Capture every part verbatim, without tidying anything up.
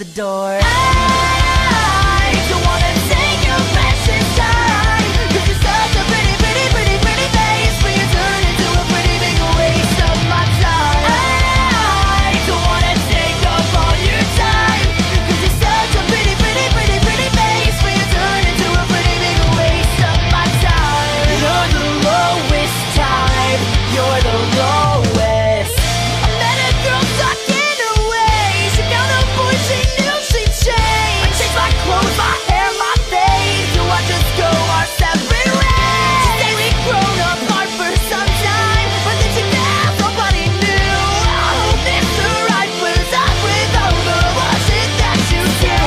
the door. I don't wanna take your precious time, 'cause you're such a pretty, pretty, pretty, pretty face, but you turn into a pretty big waste of my time. I don't wanna take up all your time, 'cause you're such a pretty, pretty, pretty, pretty face, but you turn into a pretty big waste of my time. You're the lowest type, you're the lowest. I met a girl stuck in her ways, she found a boy she knew she'd change. I changed my clothes, my hair, my face, to watch us go our separate ways. She said we'd grown apart for some time, but then she left, nobody knew. I hope Mister Right was up with all the bullshit that you gave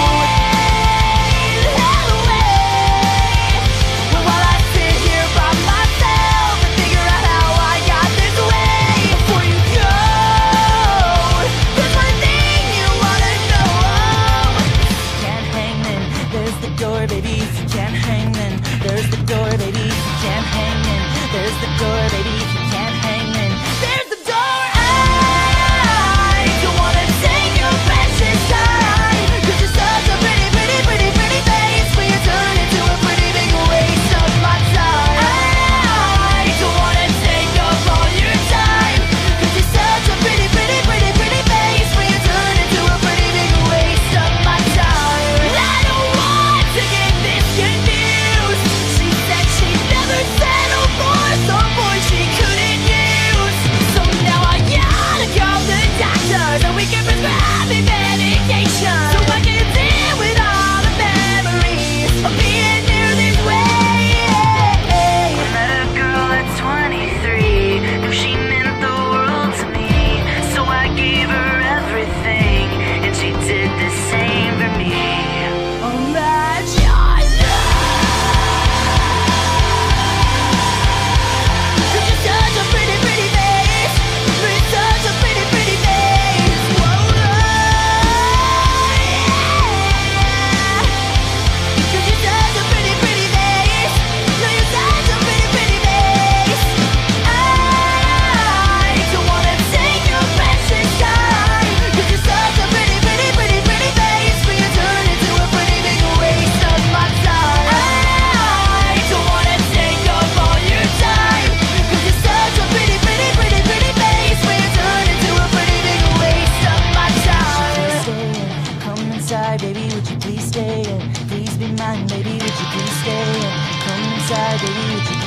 away. Well, while I sit here by myself and figure out how I got this way, before you go, there's one thing you wanna know. Can't hang then, there's the door, baby. If you can't hang then, there's the door, baby. If you can't hang then, there's the door, baby. If you can't hang then, there's the door. I don't wanna take your precious time, 'cause you're such a pretty, pretty, pretty, pretty face, but you turn into a pretty big waste of my time. I don't wanna take up all your time, 'cause you're such a pretty, pretty, pretty, pretty face, but you turn into a pretty big waste of my time. I don't want to get this confused. She said she'd never settle for some boy she couldn't use. So now I gotta call the doctor so we can prescribe me medication, so I can deal with all the memories of being near this way. I met a girl at twenty-three, knew she meant the world to me, so I gave her everything, and she did the same for me. Oh my God, 'cause you're such a pretty, pretty face, you're such a pretty, pretty face. Whoa, yeah. 'Cause you're such a pretty, pretty face, no, you're such a pretty, pretty face. I don't wanna take your precious time, 'cause you're such a pretty, pretty, pretty, pretty face, but you turn into a pretty big waste of my time. I don't wanna take up all your time, 'cause you're such a pretty, pretty, pretty, pretty face, but you turn into a pretty big waste of my time. Stay and come inside, baby, would you please stay and please be mine, baby, would you please stay and come inside, baby, would you